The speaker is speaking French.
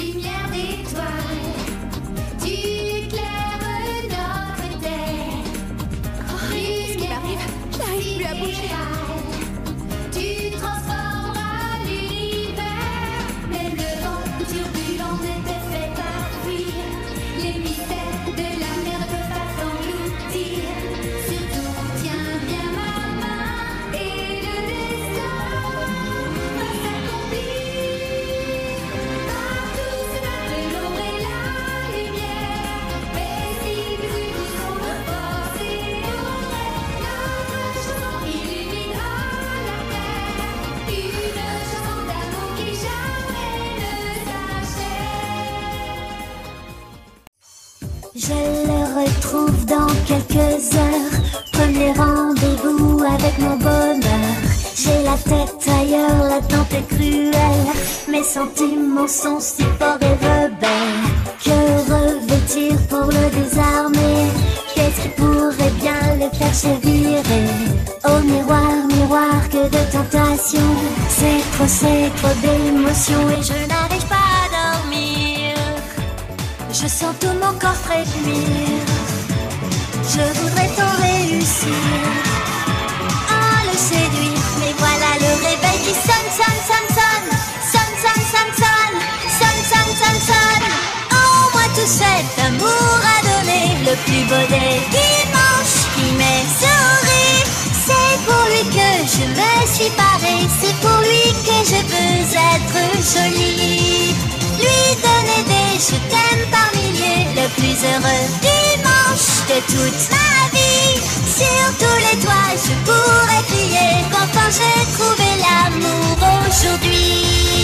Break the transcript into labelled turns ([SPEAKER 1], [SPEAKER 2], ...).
[SPEAKER 1] lumière d'étoiles, tu éclaires notre terre.
[SPEAKER 2] Qu'est-ce qui m'arrive? Je n'arrive plus à bouger.
[SPEAKER 1] Tu transformeras l'univers. Même le vent turbulent ne te fait pas fuir. Les mystères de la mer ne peuvent pas t'engloutir. Surtout tiens bien ma main et le destin va s'accomplir. Partout se battent l'ombre et la lumière. Paisibles unis sont nos forces et nos rêves. Notre chanson illuminera la terre. Une chanson d'amour qui jamais ne s'achève.
[SPEAKER 3] Je le retrouve dans quelques heures. Premier rendez-vous avec mon bonheur. J'ai la tête ailleurs, l'attente est cruelle. Mes sentiments sont si forts et rebelles. Que revêtir pour le désarmer? Qu'est-ce qui pourrait bien le faire chavirer? Oh miroir, miroir, que de tentations. C'est trop d'émotions et je n'arrive pas à dormir. Je sens tout mon corps frémir. Je voudrais tant réussir à le séduire. Mais voilà le réveil qui sonne, sonne, sonne, sonne. Sonne, sonne, sonne, sonne. Sonne, sonne, sonne, sonne. En moi tout cet amour à donner. Le plus beau des dimanches qui m'est souri. C'est pour lui que je me suis parée. C'est pour lui que je veux être jolie. Lui donner des je t'aime par milliers. Le plus heureux dimanche de toute ma vie. Sur tous les toits je pourrais crier qu'enfin j'ai trouvé l'amour aujourd'hui.